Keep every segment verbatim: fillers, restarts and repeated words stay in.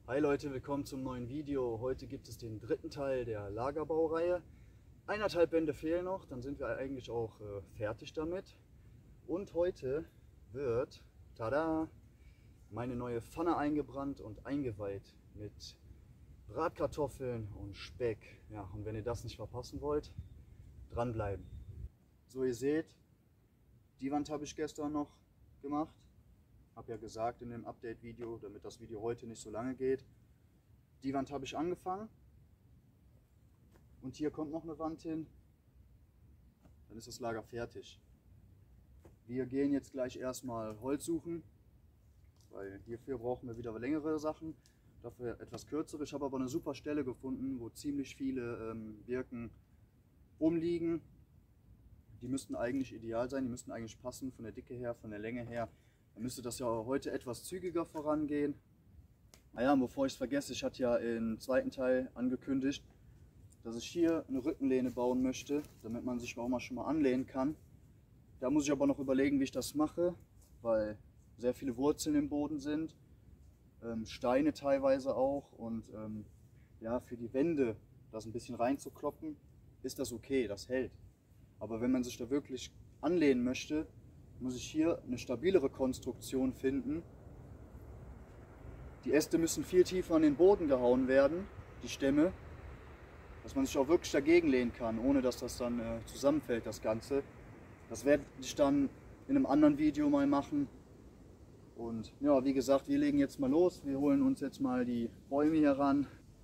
Hi Leute, willkommen zum neuen Video. Heute gibt es den dritten Teil der Lagerbaureihe. Eineinhalb Wände fehlen noch, dann sind wir eigentlich auch äh, fertig damit. Und heute wird, tada, meine neue Pfanne eingebrannt und eingeweiht mit Bratkartoffeln und Speck. Ja, und wenn ihr das nicht verpassen wollt, dranbleiben. So, ihr seht, die Wand habe ich gestern noch gemacht. Habe ja gesagt in dem Update-Video, damit das Video heute nicht so lange geht. Die Wand habe ich angefangen. Und hier kommt noch eine Wand hin. Dann ist das Lager fertig. Wir gehen jetzt gleich erstmal Holz suchen, weil hierfür brauchen wir wieder längere Sachen. Dafür etwas kürzere. Ich habe aber eine super Stelle gefunden, wo ziemlich viele ähm, Birken rumliegen. Die müssten eigentlich ideal sein, die müssten eigentlich passen von der Dicke her, von der Länge her. Dann müsste das ja heute etwas zügiger vorangehen. Naja, und bevor ich es vergesse, ich hatte ja im zweiten Teil angekündigt, dass ich hier eine Rückenlehne bauen möchte, damit man sich auch mal schon mal anlehnen kann. Da muss ich aber noch überlegen, wie ich das mache, weil sehr viele Wurzeln im Boden sind, ähm, Steine teilweise auch, und ähm, ja, für die Wände das ein bisschen reinzukloppen, ist das okay, das hält. Aber wenn man sich da wirklich anlehnen möchte, muss ich hier eine stabilere Konstruktion finden. Die Äste müssen viel tiefer an den Boden gehauen werden, die Stämme, dass man sich auch wirklich dagegen lehnen kann, ohne dass das dann äh, zusammenfällt, das Ganze. Das werde ich dann in einem anderen Video mal machen. Und ja, wie gesagt, wir legen jetzt mal los. Wir holen uns jetzt mal die Bäume hier ran.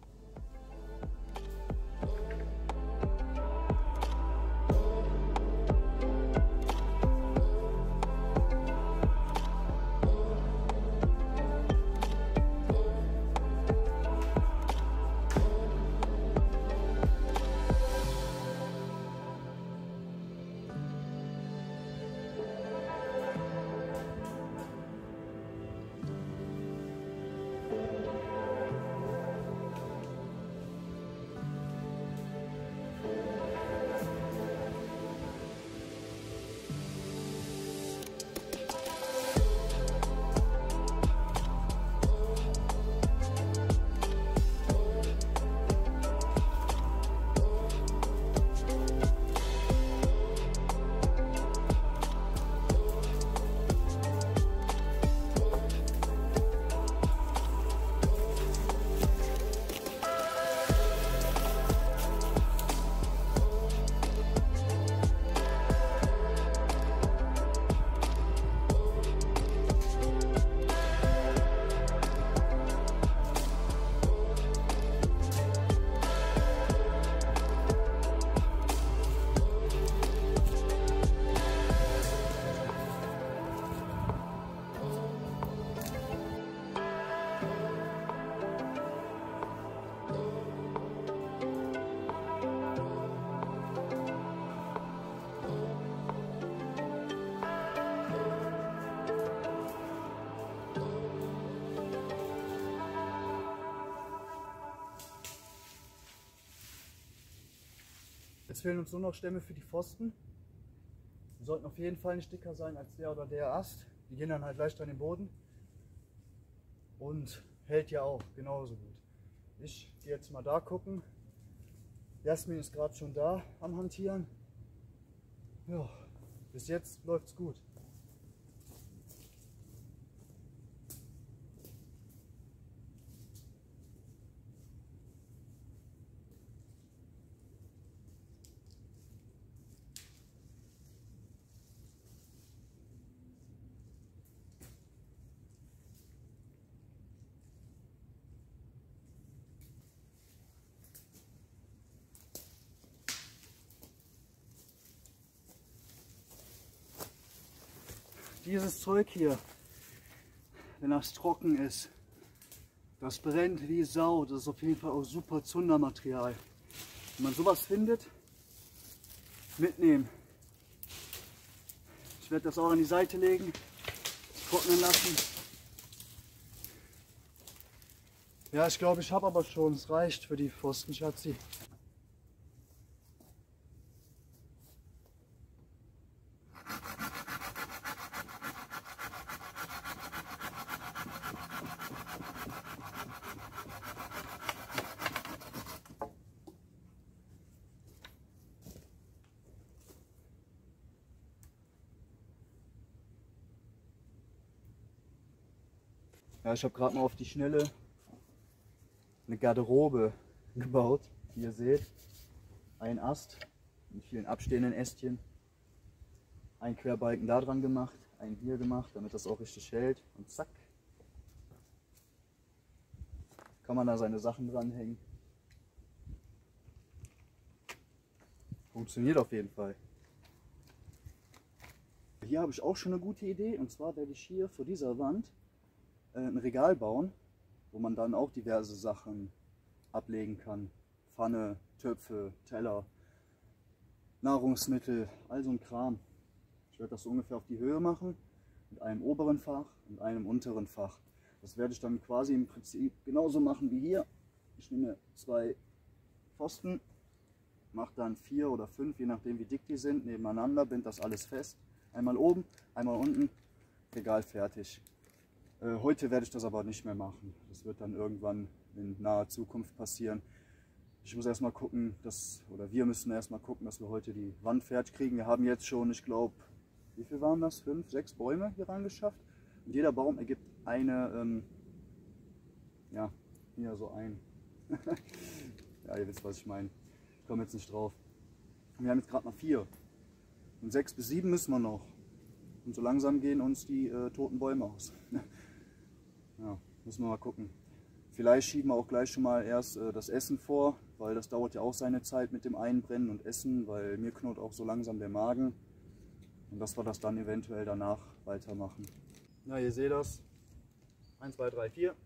Jetzt fehlen uns nur noch Stämme für die Pfosten. Die sollten auf jeden Fall nicht dicker sein als der oder der Ast. Die gehen dann halt leicht an den Boden. Und hält ja auch genauso gut. Ich gehe jetzt mal da gucken. Jasmin ist gerade schon da am Hantieren. Ja, bis jetzt läuft es gut. Dieses Zeug hier, wenn das trocken ist, das brennt wie Sau. Das ist auf jeden Fall auch super Zundermaterial. Wenn man sowas findet, mitnehmen. Ich werde das auch an die Seite legen, trocknen lassen. Ja, ich glaube, ich habe aber schon. Es reicht für die Pfosten, Schatzi. Ja, ich habe gerade mal auf die Schnelle eine Garderobe gebaut, wie ihr seht. Ein Ast mit vielen abstehenden Ästchen, ein Querbalken da dran gemacht, einen hier gemacht, damit das auch richtig hält. Und zack, kann man da seine Sachen dranhängen. Funktioniert auf jeden Fall. Hier habe ich auch schon eine gute Idee, und zwar werde ich hier vor dieser Wand äh, ein Regal bauen, wo man dann auch diverse Sachen ablegen kann. Pfanne, Töpfe, Teller, Nahrungsmittel, all so ein Kram. Ich werde das so ungefähr auf die Höhe machen, mit einem oberen Fach und einem unteren Fach. Das werde ich dann quasi im Prinzip genauso machen wie hier. Ich nehme zwei Pfosten, mache dann vier oder fünf, je nachdem wie dick die sind, nebeneinander, binde das alles fest. Einmal oben, einmal unten, Regal fertig. Äh, heute werde ich das aber nicht mehr machen. Das wird dann irgendwann in naher Zukunft passieren. Ich muss erstmal gucken, dass, oder wir müssen erstmal gucken, dass wir heute die Wand fertig kriegen. Wir haben jetzt schon, ich glaube, wie viel waren das? Fünf, sechs Bäume hier reingeschafft. Und jeder Baum ergibt eine, ähm, ja, hier so ein. Ja, ihr wisst, was ich meine. Ich komme jetzt nicht drauf. Und wir haben jetzt gerade mal vier. Und sechs bis sieben müssen wir noch. Und so langsam gehen uns die äh, toten Bäume aus. Ja, müssen wir mal gucken. Vielleicht schieben wir auch gleich schon mal erst äh, das Essen vor, weil das dauert ja auch seine Zeit mit dem Einbrennen und Essen, weil mir knurrt auch so langsam der Magen. Und dass wir das dann eventuell danach weitermachen. Ja, ihr seht das. eins, zwei, drei, vier.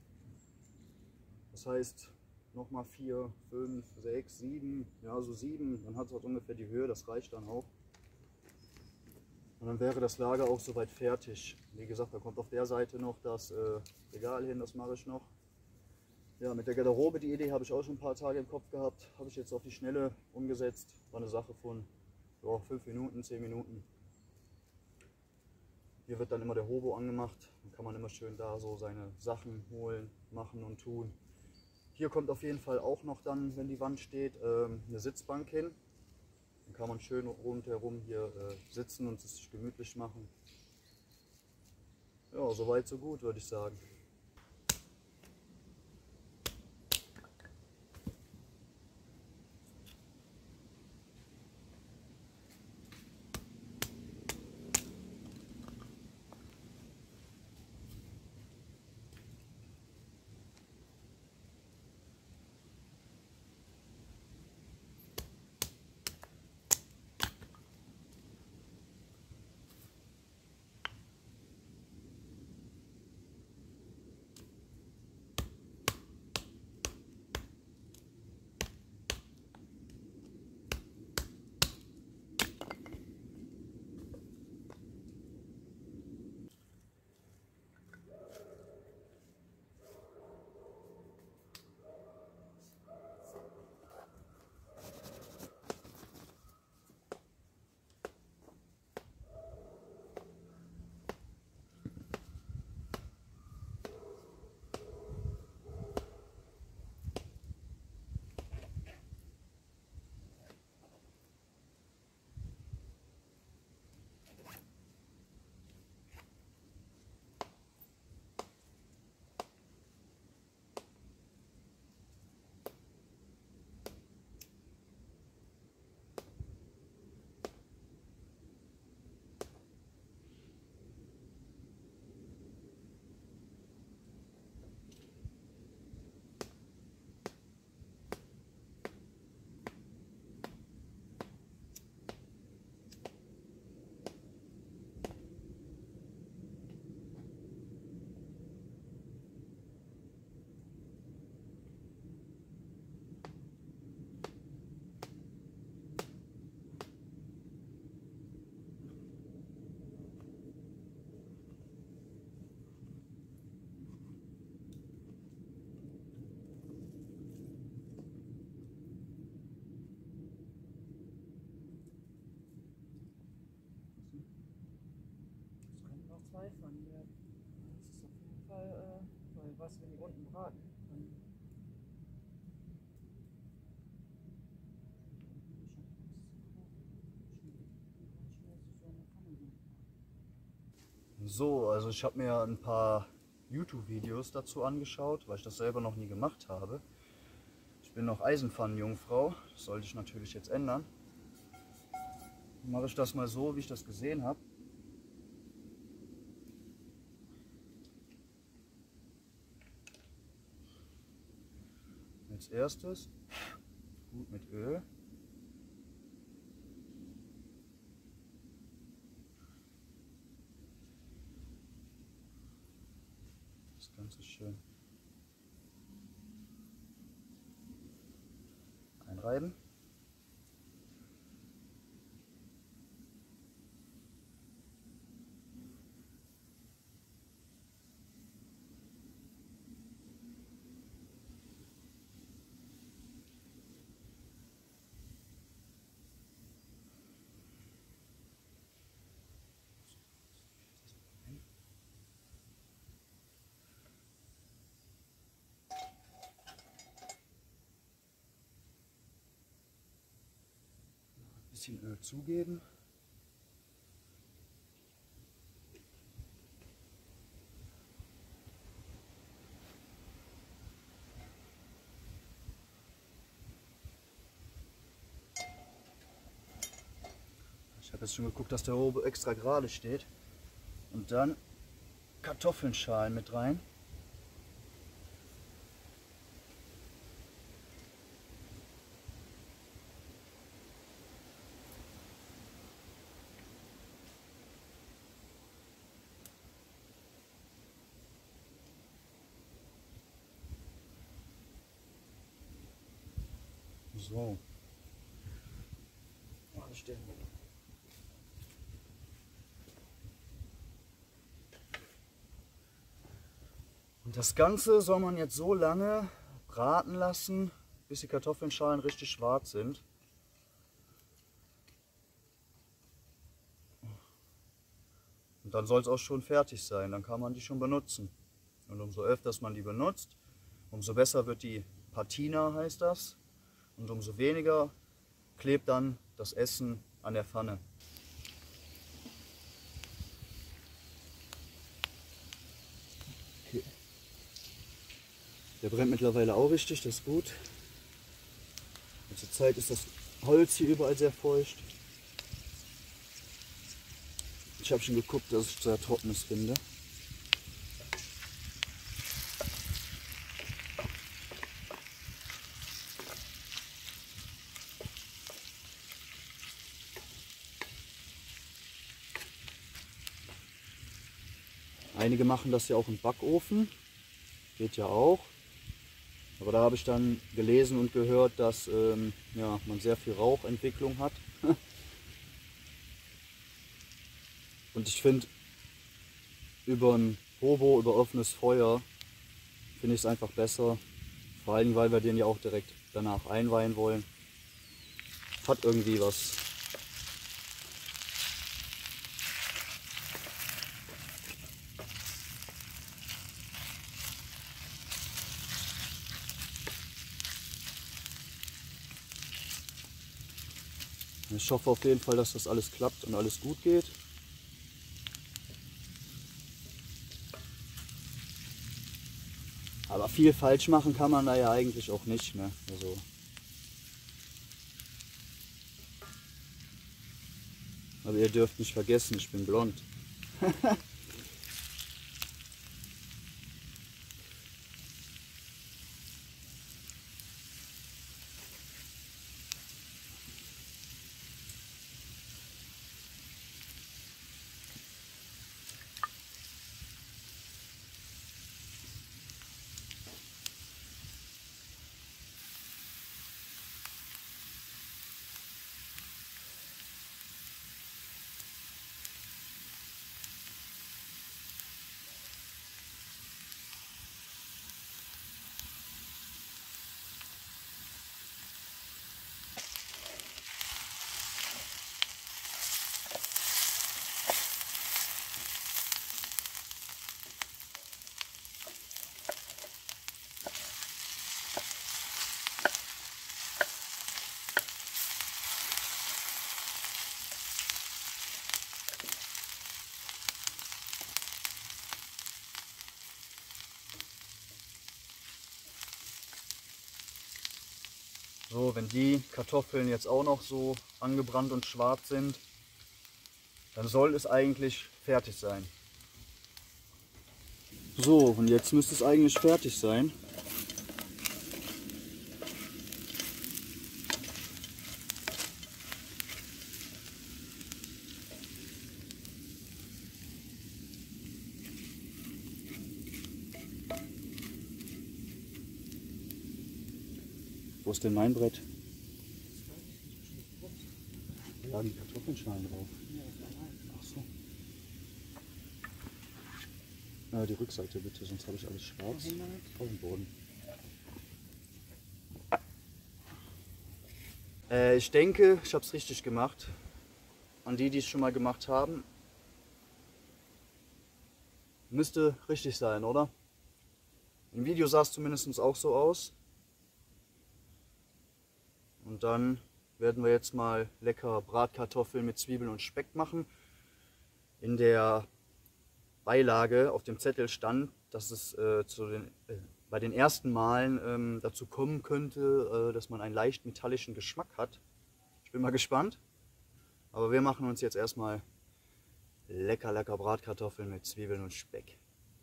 Das heißt nochmal vier, fünf, sechs, sieben, ja so sieben, dann hat es auch ungefähr die Höhe, das reicht dann auch. Und dann wäre das Lager auch soweit fertig. Wie gesagt, da kommt auf der Seite noch das äh, Regal hin, das mache ich noch. Ja, mit der Garderobe, die Idee habe ich auch schon ein paar Tage im Kopf gehabt, habe ich jetzt auf die Schnelle umgesetzt. War eine Sache von ja, fünf Minuten, zehn Minuten. Hier wird dann immer der Hobo angemacht, dann kann man immer schön da so seine Sachen holen, machen und tun. Hier kommt auf jeden Fall auch noch dann, wenn die Wand steht, eine Sitzbank hin. Dann kann man schön rundherum hier sitzen und es sich gemütlich machen. Ja, soweit so gut, würde ich sagen. Zwei von hier. Das ist auf jeden Fall, äh, weil was, wenn die unten braten, dann so, also ich habe mir ein paar YouTube-Videos dazu angeschaut, weil ich das selber noch nie gemacht habe. Ich bin noch Eisenpfannenjungfrau, das sollte ich natürlich jetzt ändern. Dann mache ich das mal so, wie ich das gesehen habe. Als erstes gut mit Öl. Das Ganze schön einreiben. Bisschen Öl zugeben. Ich habe jetzt schon geguckt, dass der Robe extra gerade steht. Und dann Kartoffeln schalen mit rein. So. Mach ich den. Und das Ganze soll man jetzt so lange braten lassen, bis die Kartoffelschalen richtig schwarz sind. Und dann soll es auch schon fertig sein, dann kann man die schon benutzen. Und umso öfters man die benutzt, umso besser wird die Patina, heißt das. Und umso weniger klebt dann das Essen an der Pfanne. Okay. Der brennt mittlerweile auch richtig, das ist gut. Und zur Zeit ist das Holz hier überall sehr feucht. Ich habe schon geguckt, dass ich sehr trockenes finde. Einige machen das ja auch im Backofen, geht ja auch. Aber da habe ich dann gelesen und gehört, dass ähm, ja, man sehr viel Rauchentwicklung hat. Und ich finde, über ein Hobo, über offenes Feuer, finde ich es einfach besser. Vor allem, weil wir den ja auch direkt danach einweihen wollen. Hat irgendwie was. Ich hoffe auf jeden Fall, dass das alles klappt und alles gut geht. Aber viel falsch machen kann man da ja eigentlich auch nicht, ne? Also aber ihr dürft nicht vergessen, ich bin blond. So, wenn die Kartoffeln jetzt auch noch so angebrannt und schwarz sind, dann soll es eigentlich fertig sein. So, und jetzt müsste es eigentlich fertig sein. Wo ist denn mein Brett? Da lagen die Kartoffelschalen drauf. Ach so. Ja, die Rückseite bitte, sonst habe ich alles schwarz auf dem Boden. Äh, ich denke, ich habe es richtig gemacht. An die, die es schon mal gemacht haben, müsste richtig sein, oder? Im Video sah es zumindest auch so aus. Und dann werden wir jetzt mal lecker Bratkartoffeln mit Zwiebeln und Speck machen. In der Beilage auf dem Zettel stand, dass es äh, zu den, äh, bei den ersten Malen ähm, dazu kommen könnte, äh, dass man einen leicht metallischen Geschmack hat. Ich bin mal gespannt. Aber wir machen uns jetzt erstmal lecker, lecker Bratkartoffeln mit Zwiebeln und Speck.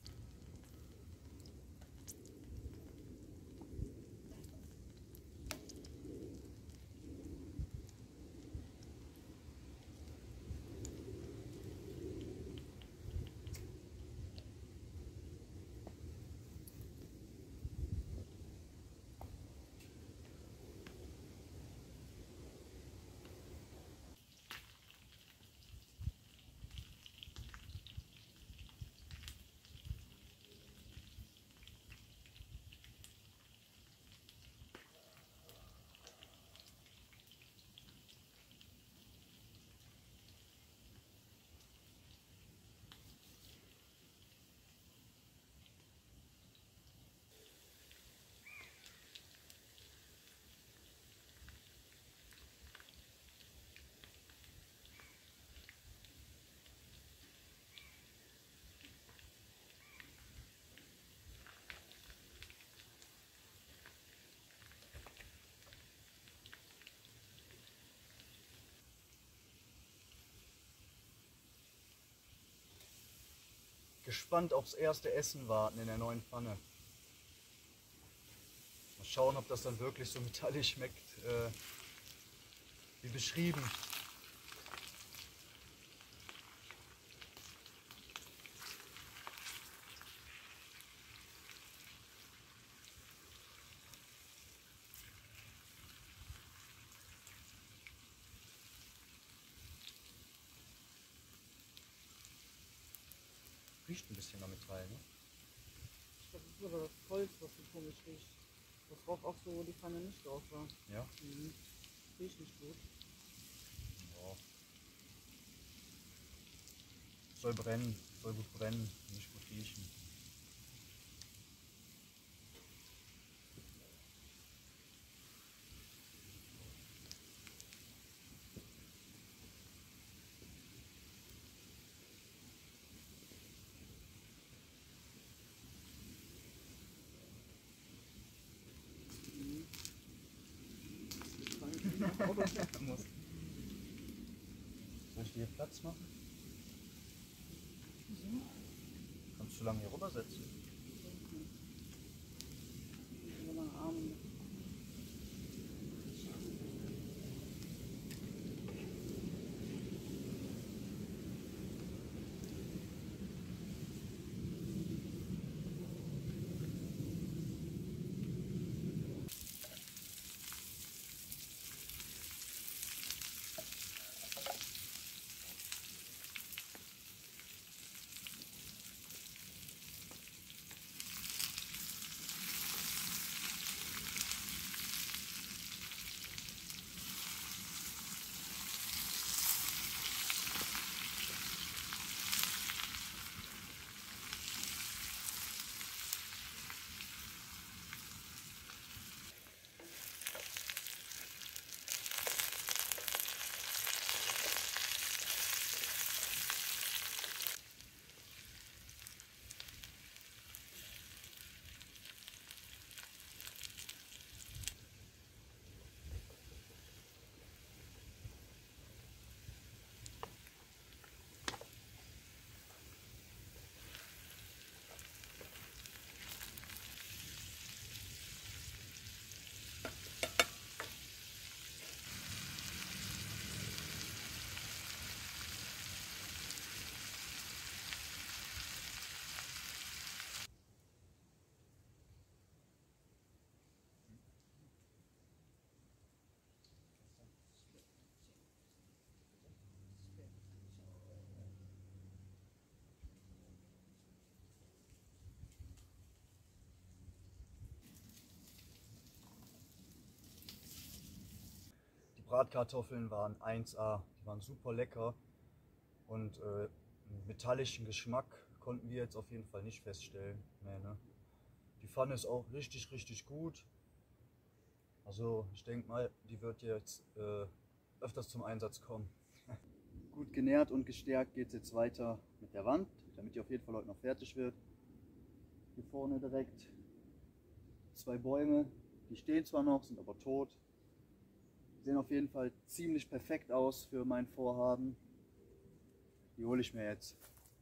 Gespannt aufs erste Essen warten in der neuen Pfanne. Mal schauen, ob das dann wirklich so metallisch schmeckt, äh, wie beschrieben. Riecht ein bisschen nach Metall, ne? Ich glaube, das ist aber das Holz, was so komisch riecht. Das roch auch so, wo die Pfanne nicht drauf war. Ja? Mhm. Riecht nicht gut. Ja. Soll brennen, soll gut brennen, nicht gut riechen. Muss. Soll ich dir Platz machen? Mhm. Kannst du lange hier rübersetzen? So lange Arme. Bratkartoffeln waren eins A, die waren super lecker und äh, einen metallischen Geschmack konnten wir jetzt auf jeden Fall nicht feststellen. Nee, ne? Die Pfanne ist auch richtig, richtig gut. Also ich denke mal, die wird jetzt äh, öfters zum Einsatz kommen. Gut genährt und gestärkt geht es jetzt weiter mit der Wand, damit die auf jeden Fall heute noch fertig wird. Hier vorne direkt zwei Bäume, die stehen zwar noch, sind aber tot. Sehen auf jeden Fall ziemlich perfekt aus für mein Vorhaben. Die hole ich mir jetzt.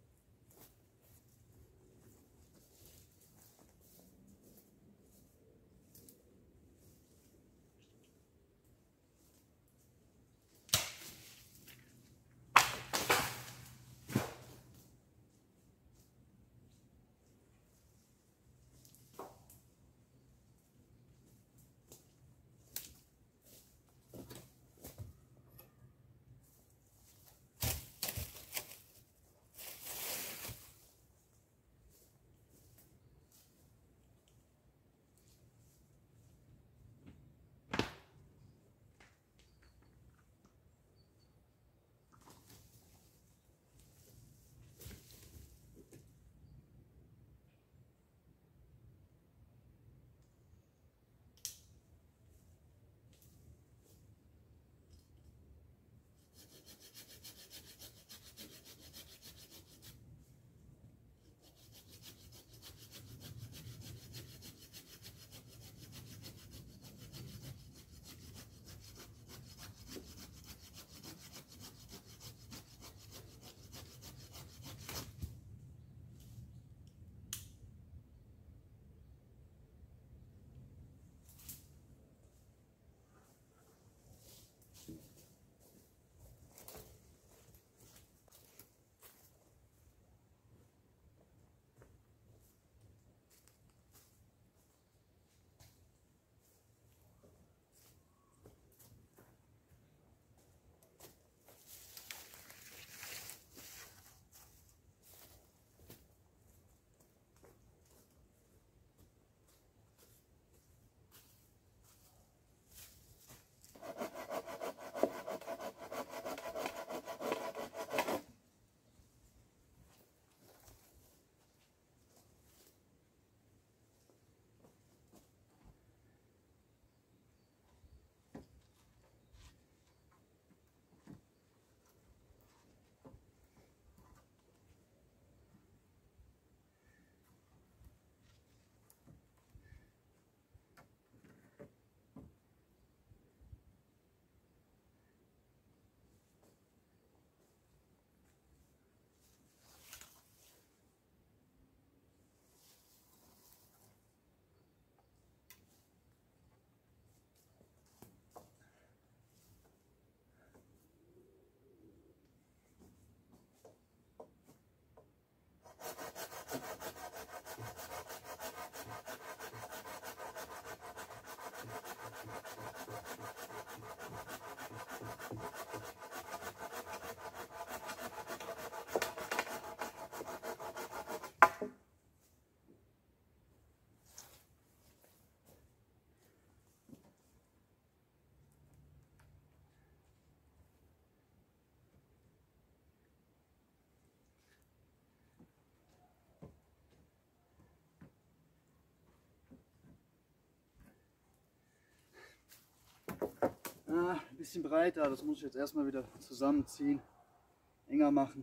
Ah, ein bisschen breiter, das muss ich jetzt erstmal wieder zusammenziehen, enger machen.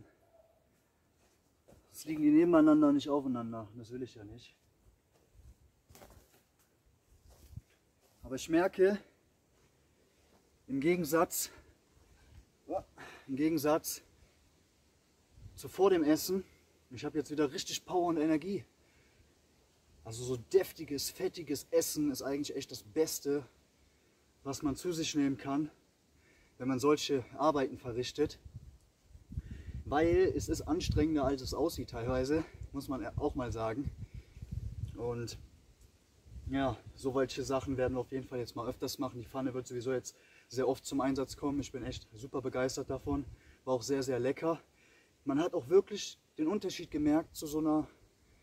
Jetzt liegen die nebeneinander, nicht aufeinander, das will ich ja nicht. Aber ich merke, im Gegensatz, im Gegensatz zu vor dem Essen, ich habe jetzt wieder richtig Power und Energie. Also so deftiges, fettiges Essen ist eigentlich echt das Beste, was man zu sich nehmen kann, wenn man solche Arbeiten verrichtet. Weil es ist anstrengender, als es aussieht teilweise, muss man auch mal sagen. Und ja, solche Sachen werden wir auf jeden Fall jetzt mal öfters machen. Die Pfanne wird sowieso jetzt sehr oft zum Einsatz kommen. Ich bin echt super begeistert davon. War auch sehr, sehr lecker. Man hat auch wirklich den Unterschied gemerkt zu so einer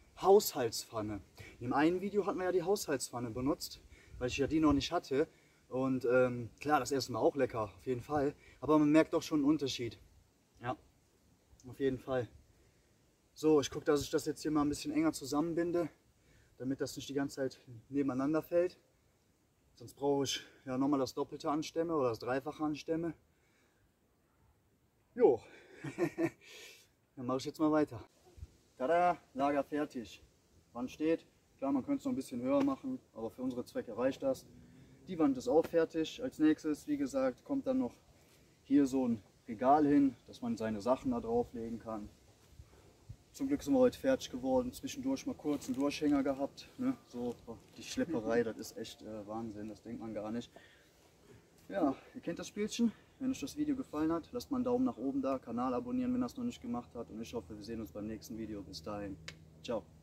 Haushaltspfanne. In dem einen Video hatten wir ja die Haushaltspfanne benutzt, weil ich ja die noch nicht hatte. Und ähm, klar, das Essen war auch lecker, auf jeden Fall. Aber man merkt doch schon einen Unterschied. Ja, auf jeden Fall. So, ich gucke, dass ich das jetzt hier mal ein bisschen enger zusammenbinde, damit das nicht die ganze Zeit nebeneinander fällt. Sonst brauche ich ja nochmal das Doppelte an Stämme oder das Dreifache an Stämme. Jo, dann mache ich jetzt mal weiter. Tada, Lager fertig. Wand steht. Klar, man könnte es noch ein bisschen höher machen, aber für unsere Zwecke reicht das. Die Wand ist auch fertig. Als nächstes, wie gesagt, kommt dann noch hier so ein Regal hin, dass man seine Sachen da drauflegen kann. Zum Glück sind wir heute fertig geworden. Zwischendurch mal kurz einen Durchhänger gehabt. Ne? So, die Schlepperei, das ist echt äh, Wahnsinn, das denkt man gar nicht. Ja, ihr kennt das Spielchen. Wenn euch das Video gefallen hat, lasst mal einen Daumen nach oben da, Kanal abonnieren, wenn ihr das noch nicht gemacht habt. Und ich hoffe, wir sehen uns beim nächsten Video. Bis dahin. Ciao.